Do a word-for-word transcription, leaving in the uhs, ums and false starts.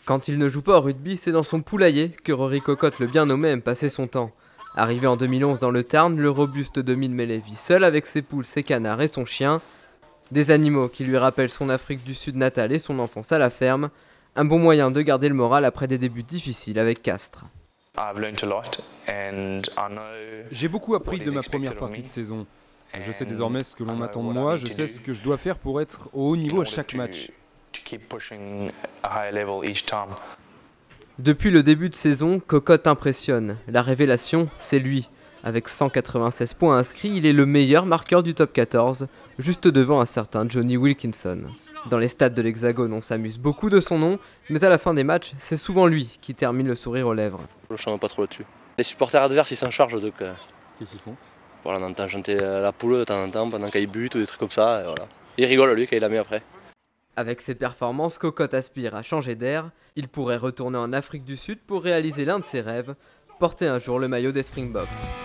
Quand il ne joue pas au rugby, c'est dans son poulailler que Rory Cocotte, le bien nommé, aime passer son temps. Arrivé en deux mille onze dans le Tarn, le robuste Domine-Mêlée vit seul avec ses poules, ses canards et son chien. Des animaux qui lui rappellent son Afrique du Sud natale et son enfance à la ferme. Un bon moyen de garder le moral après des débuts difficiles avec Castres. J'ai beaucoup appris de ma première partie de saison. Je sais désormais ce que l'on attend de moi, je sais ce que je dois faire pour être au haut niveau à chaque match. Depuis le début de saison, Cocotte impressionne. La révélation, c'est lui. Avec cent quatre-vingt-seize points inscrits, il est le meilleur marqueur du top quatorze, juste devant un certain Johnny Wilkinson. Dans les stades de l'Hexagone, on s'amuse beaucoup de son nom, mais à la fin des matchs, c'est souvent lui qui termine le sourire aux lèvres. Je ne change pas trop là-dessus. Les supporters adverses, ils s'en chargent, donc... Euh... Qu'est-ce qu'ils font? Voilà, on entend chanter la poule de temps en temps pendant qu'il bute ou des trucs comme ça, et voilà. Il rigole lui quand il la met après. Avec ses performances, Cocotte aspire à changer d'air. Il pourrait retourner en Afrique du Sud pour réaliser l'un de ses rêves, porter un jour le maillot des Springboks.